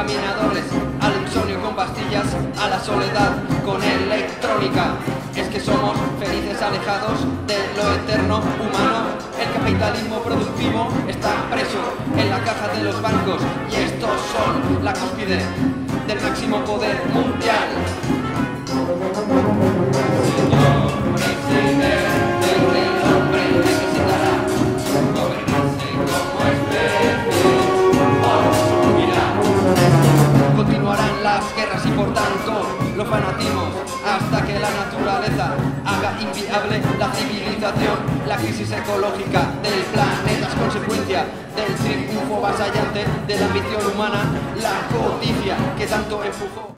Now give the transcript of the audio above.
caminadores, al insomnio con pastillas, a la soledad con electrónica. Es que somos felices alejados de lo eterno humano. El capitalismo productivo está preso en la caja de los bancos y estos son la cúspide del máximo poder mundial. Continuarán las guerras y por tanto los fanatismos hasta que la naturaleza haga inviable la civilización. La crisis ecológica del planeta es consecuencia del triunfo vasallante de la ambición humana, la codicia que tanto empujó.